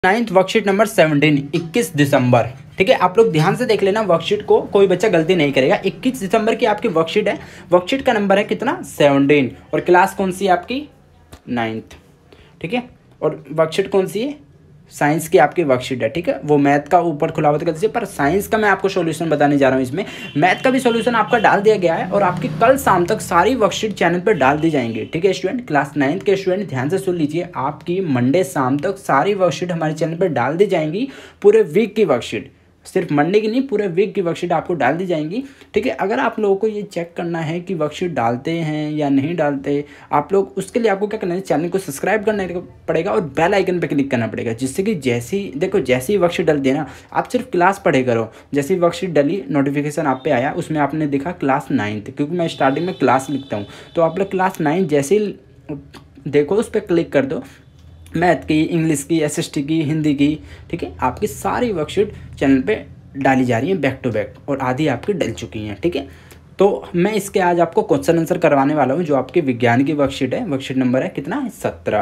Ninth worksheet number 17 21 दिसंबर। ठीक है, आप लोग ध्यान से देख लेना वर्कशीट को, कोई बच्चा गलती नहीं करेगा। 21 दिसंबर की आपकी वर्कशीट है। वर्कशीट का नंबर है कितना 17 और क्लास कौन सी है आपकी 9th। ठीक है, और वर्कशीट कौन सी है साइंस की आपकी वर्कशीट है। ठीक है, वो मैथ का ऊपर खुला हुआ था कल, पर साइंस का मैं आपको सॉल्यूशन बताने जा रहा हूँ। इसमें मैथ का भी सॉल्यूशन आपका डाल दिया गया है और आपकी कल शाम तक सारी वर्कशीट चैनल पर डाल दी जाएंगी। ठीक है स्टूडेंट, क्लास 9th के स्टूडेंट ध्यान से सुन लीजिए, आपकी मंडे शाम तक सारी वर्कशीट हमारे चैनल पर डाल दी जाएंगी। पूरे वीक की वर्कशीट, सिर्फ मंडे की नहीं, पूरे वीक की वर्कशीट आपको डाल दी जाएंगी। ठीक है, अगर आप लोगों को ये चेक करना है कि वर्कशीट डालते हैं या नहीं डालते आप लोग, उसके लिए आपको क्या करना है, चैनल को सब्सक्राइब करना पड़ेगा और बेल आइकन पे क्लिक करना पड़ेगा, जिससे कि जैसी वर्कशीट डलती है ना, आप सिर्फ क्लास पढ़े करो। जैसी वर्कशीट डली, नोटिफिकेशन आप पे आया, उसमें आपने देखा क्लास 9th, क्योंकि मैं स्टार्टिंग में क्लास लिखता हूँ, तो आप लोग क्लास 9 जैसे ही देखो उस पर क्लिक कर दो। मैथ की, इंग्लिश की, एसएसटी की, हिंदी की, ठीक है, आपकी सारी वर्कशीट चैनल पे डाली जा रही है बैक टू बैक, और आधी आपकी डल चुकी हैं। ठीक है, तो मैं इसके आज आपको क्वेश्चन आंसर करवाने वाला हूँ, जो आपकी विज्ञान की वर्कशीट है। वर्कशीट नंबर है कितना है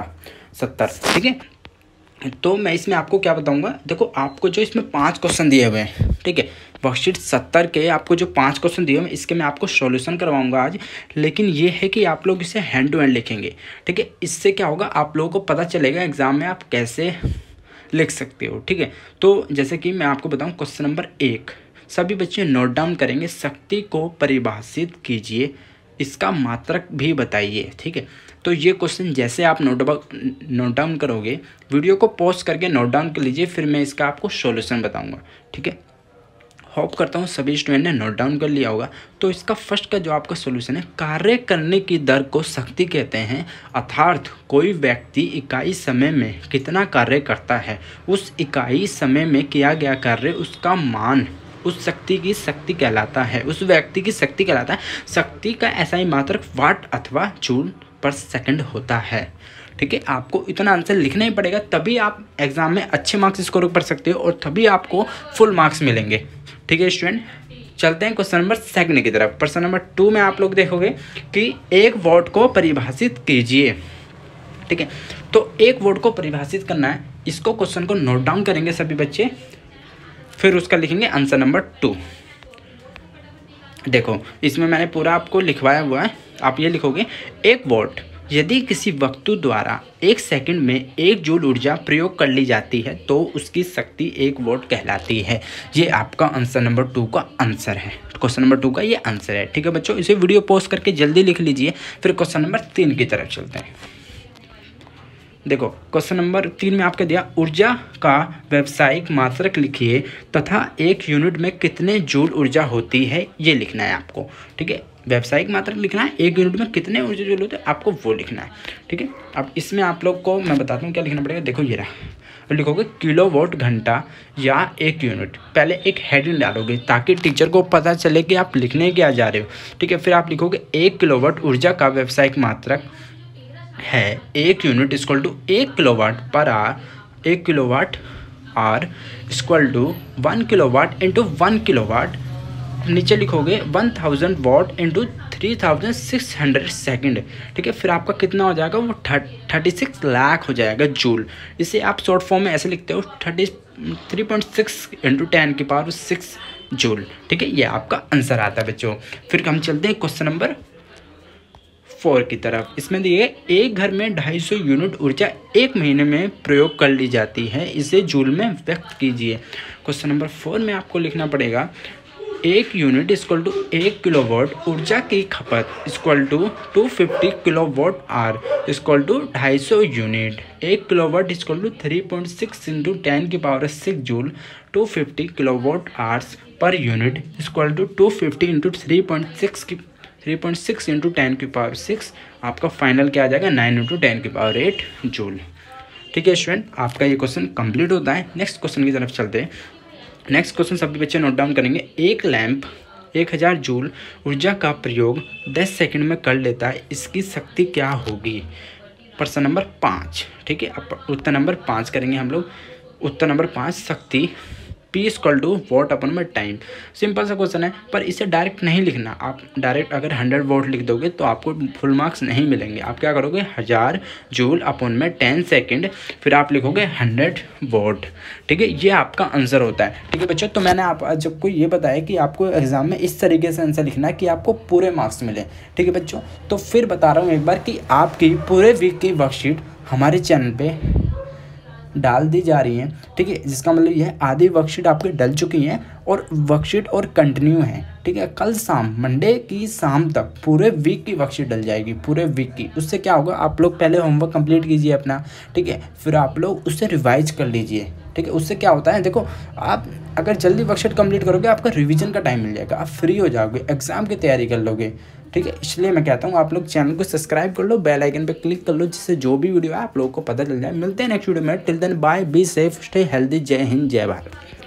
70। ठीक है, तो मैं इसमें आपको क्या बताऊंगा, देखो आपको जो इसमें 5 क्वेश्चन दिए हुए हैं, ठीक है, वर्कशीट 70 के आपको जो 5 क्वेश्चन दिए हुए हैं, इसके मैं आपको सॉल्यूशन करवाऊंगा आज। लेकिन ये है कि आप लोग इसे हैंड टू हैंड लिखेंगे। ठीक है, इससे क्या होगा, आप लोगों को पता चलेगा एग्जाम में आप कैसे लिख सकते हो। ठीक है, तो जैसे कि मैं आपको बताऊँ, क्वेश्चन नंबर 1 सभी बच्चे नोट डाउन करेंगे। शक्ति को परिभाषित कीजिए, इसका मात्रक भी बताइए। ठीक है, तो ये क्वेश्चन जैसे आप नोट डाउन करोगे, वीडियो को पॉज करके नोट डाउन कर लीजिए, फिर मैं इसका आपको सॉल्यूशन बताऊंगा। ठीक है, होप करता हूँ सभी स्टूडेंट ने नोट डाउन कर लिया होगा। तो इसका फर्स्ट का जो आपका सॉल्यूशन है, कार्य करने की दर को शक्ति कहते हैं, अर्थात कोई व्यक्ति इकाई समय में कितना कार्य करता है, उस इकाई समय में किया गया कार्य, उसका मान उस शक्ति की शक्ति कहलाता है, उस व्यक्ति की शक्ति कहलाता है। शक्ति का SI मात्रक वाट अथवा जूल पर सेकंड होता है। ठीक है, आपको इतना आंसर लिखना ही पड़ेगा, तभी आप एग्जाम में अच्छे मार्क्स स्कोर कर सकते हो और तभी आपको फुल मार्क्स मिलेंगे। ठीक है स्टूडेंट, चलते हैं क्वेश्चन नंबर 2 की तरफ। क्वेश्चन नंबर 2 में आप लोग देखोगे कि 1 वॉट को परिभाषित कीजिए। ठीक है, तो 1 वॉट को परिभाषित करना है, इसको क्वेश्चन को नोट डाउन करेंगे सभी बच्चे, फिर उसका लिखेंगे आंसर नंबर 2। देखो इसमें मैंने पूरा आपको लिखवाया हुआ है, आप ये लिखोगे 1 वॉट यदि किसी वस्तु द्वारा 1 सेकंड में 1 जूल ऊर्जा प्रयोग कर ली जाती है तो उसकी शक्ति 1 वॉट कहलाती है। ये आपका आंसर नंबर 2 का आंसर है, क्वेश्चन नंबर 2 का ये आंसर है। ठीक है बच्चों, इसे वीडियो पॉज करके जल्दी लिख लीजिए, फिर क्वेश्चन नंबर 3 की तरफ चलते हैं। देखो क्वेश्चन नंबर 3 में आपके दिया, ऊर्जा का व्यावसायिक मात्रक लिखिए तथा 1 यूनिट में कितने जूल ऊर्जा होती है, ये लिखना है आपको। ठीक है, व्यावसायिक मात्रक लिखना है, 1 यूनिट में कितने ऊर्जा जूल होते हैं आपको वो लिखना है। ठीक है, अब इसमें आप लोग को मैं बताता हूँ क्या लिखना पड़ेगा। देखो ये रहा, लिखोगे किलोवाट घंटा या 1 यूनिट, पहले एक हेडिंग डालोगे ताकि टीचर को पता चले कि आप लिखने क्या जा रहे हो। ठीक है, फिर आप लिखोगे 1 किलोवाट ऊर्जा का व्यावसायिक मात्रक है 1 unit equal to 1 kilowatt per hour, 1 kilowatt hour equal to 1 kilowatt into 1 kilowatt, नीचे लिखोगे 1000 वॉट इंटू 3600 सेकेंड। ठीक है, फिर आपका कितना हो जाएगा, वो 36 लाख हो जाएगा जूल। इसे आप शॉर्ट फॉर्म में ऐसे लिखते हो 33.6 इंटू 10 की पावर 6 जूल। ठीक है, ये आपका आंसर आता है बच्चों। फिर हम चलते हैं क्वेश्चन नंबर 4 की तरफ। इसमें दिए एक घर में 250 यूनिट ऊर्जा 1 महीने में प्रयोग कर ली जाती है, इसे जूल में व्यक्त कीजिए। क्वेश्चन नंबर 4 में आपको लिखना पड़ेगा 1 यूनिट इक्वल टू 1 किलोवाट, ऊर्जा की खपत equal to 250 kilowatt hour equal to 250 unit, 1 kilowatt equal to 3.6 into 10 की power 6 joule, 250 kilowatt hours per unit equal to 250 into 3.6 into 10 की पावर 6, आपका फाइनल क्या आ जाएगा 9 इंटू 10 की पावर 8 जूल। ठीक है स्टूडेंट, आपका ये क्वेश्चन कंप्लीट होता है। नेक्स्ट क्वेश्चन की तरफ चलते हैं। नेक्स्ट क्वेश्चन सभी बच्चे नोट डाउन करेंगे, एक लैंप 1000 जूल ऊर्जा का प्रयोग 10 सेकंड में कर लेता है, इसकी शक्ति क्या होगी। प्रश्न नंबर 5। ठीक है, अब उत्तर नंबर 5 करेंगे हम लोग। उत्तर नंबर 5, शक्ति P equal to watt upon में टाइम। सिंपल सा क्वेश्चन है, पर इसे डायरेक्ट नहीं लिखना। आप डायरेक्ट अगर 100 वॉट लिख दोगे तो आपको फुल मार्क्स नहीं मिलेंगे। आप क्या करोगे, 1000 जूल अपन में 10 सेकेंड, फिर आप लिखोगे 100 वॉट। ठीक है, ये आपका आंसर होता है। ठीक है बच्चों, तो मैंने आप जब को ये बताया कि आपको एग्जाम में इस तरीके से आंसर लिखना है कि आपको पूरे मार्क्स मिले। ठीक है बच्चों, तो फिर बता रहा हूँ एक बार कि आपकी पूरे वीक की वर्कशीट हमारे चैनल पे डाल दी जा रही हैं। ठीक है, जिसका मतलब ये है आधी वर्कशीट आपकी डल चुकी हैं और वर्कशीट और कंटिन्यू है। ठीक है, कल शाम मंडे की शाम तक पूरे वीक की वर्कशीट डल जाएगी, पूरे वीक की। उससे क्या होगा, आप लोग पहले होमवर्क कंप्लीट कीजिए अपना। ठीक है, फिर आप लोग उससे रिवाइज कर लीजिए। ठीक है, उससे क्या होता है, देखो आप अगर जल्दी वर्कशीट कंप्लीट करोगे आपका रिवीजन का टाइम मिल जाएगा, आप फ्री हो जाओगे, एग्जाम की तैयारी कर लोगे। ठीक है, इसलिए मैं कहता हूँ आप लोग चैनल को सब्सक्राइब कर लो, बेल आइकन पे क्लिक कर लो, जिससे जो भी वीडियो है आप लोगों को पता चल जाए। मिलते हैं नेक्स्ट वीडियो में, till then bye, be safe, stay healthy, जय हिंद, जय भारत।